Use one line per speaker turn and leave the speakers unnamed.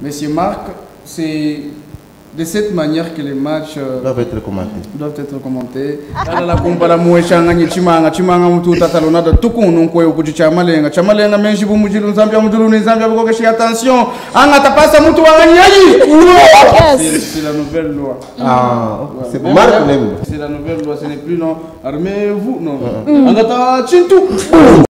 Monsieur Marc, c'est de cette manière que les matchs
doivent être commentés.
La kumpala mueshanga nychimanga chimanga mtu tatalona da tukuno kwa kuchichamalenga chamalenga menshi bumujilu nzambia mudulu ni nzambia boko keshi attention anga tapasa mtu wanganyaji. C'est la nouvelle loi.
Ah, c'est pour Marc même.
C'est la nouvelle loi, ce n'est plus non armez-vous non. Anga ta chintu.